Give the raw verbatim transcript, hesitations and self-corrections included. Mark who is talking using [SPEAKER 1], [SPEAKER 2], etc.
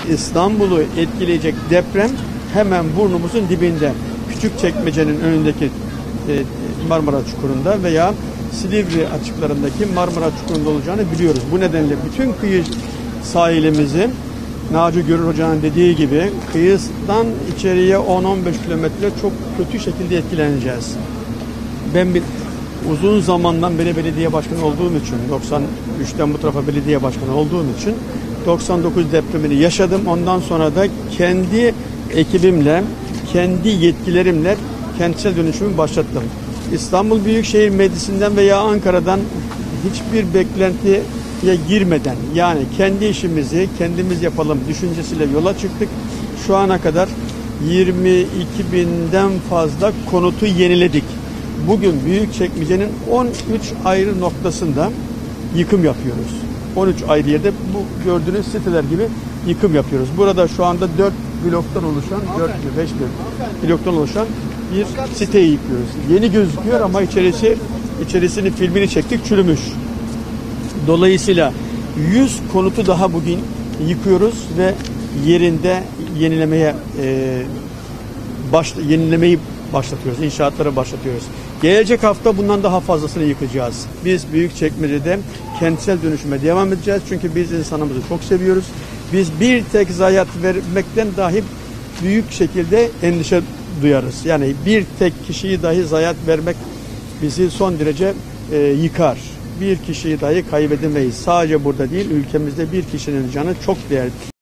[SPEAKER 1] İstanbul'u etkileyecek deprem hemen burnumuzun dibinde. Küçükçekmece'nin önündeki e, Marmara Çukuru'nda veya Silivri açıklarındaki Marmara Çukuru'nda olacağını biliyoruz. Bu nedenle bütün kıyı sahilimizi Naci Görür Hoca'nın dediği gibi kıyıdan içeriye on on beş kilometre çok kötü şekilde etkileneceğiz. Ben bir uzun zamandan beri belediye başkanı olduğum için, doksan üçten bu tarafa belediye başkanı olduğum için doksan dokuz depremini yaşadım. Ondan sonra da kendi ekibimle, kendi yetkilerimle kentsel dönüşümü başlattım. İstanbul Büyükşehir Meclisi'nden veya Ankara'dan hiçbir beklentiye girmeden, yani kendi işimizi kendimiz yapalım düşüncesiyle yola çıktık. Şu ana kadar yirmi iki binden fazla konutu yeniledik. Bugün Büyükçekmece'nin on üç ayrı noktasında yıkım yapıyoruz. on üç ayrı yerde bu gördüğünüz siteler gibi yıkım yapıyoruz. Burada şu anda dört bloktan oluşan, dört beş bloktan oluşan bir siteyi yıkıyoruz. Yeni gözüküyor ama içerisi içerisini filmini çektik, çürümüş. Dolayısıyla yüz konutu daha bugün yıkıyoruz ve yerinde yenilemeye e, baş, yenilemeyi başlatıyoruz. İnşaatları başlatıyoruz. Gelecek hafta bundan daha fazlasını yıkacağız. Biz Büyükçekmece'de kentsel dönüşüme devam edeceğiz. Çünkü biz insanımızı çok seviyoruz. Biz bir tek zayiat vermekten dahi büyük şekilde endişe duyarız. Yani bir tek kişiyi dahi zayiat vermek bizi son derece e, yıkar. Bir kişiyi dahi kaybedemeyiz. Sadece burada değil, ülkemizde bir kişinin canı çok değerli.